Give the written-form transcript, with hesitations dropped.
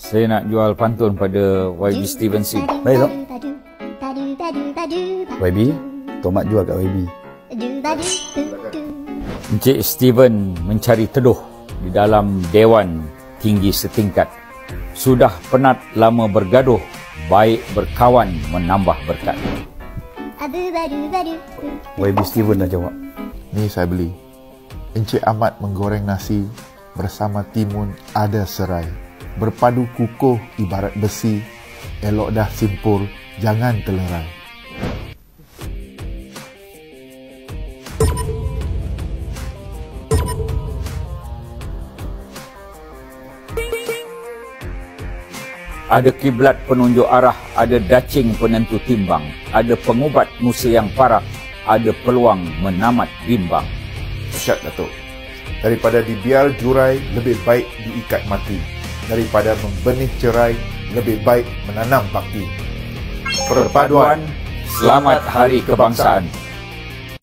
Saya nak jual pantun pada YB Stevenson. Baik tak? YB, Tomat jual kat YB. Encik Steven mencari teduh di dalam dewan tinggi setingkat. Sudah penat lama bergaduh, baik berkawan menambah berkat. YB Steven dah jawab. Ni saya beli. Encik Ahmad menggoreng nasi, bersama timun ada serai. Berpadu kukuh ibarat besi, elok dah simpul, jangan telerai. Ada kiblat penunjuk arah, ada dacing penentu timbang, ada pengubat musa yang parah, ada peluang menamat bimbang. Syat Datuk. Daripada dibiar jurai, lebih baik diikat mati. Daripada membenih cerai, lebih baik menanam bakti. Perpaduan, selamat Hari Kebangsaan.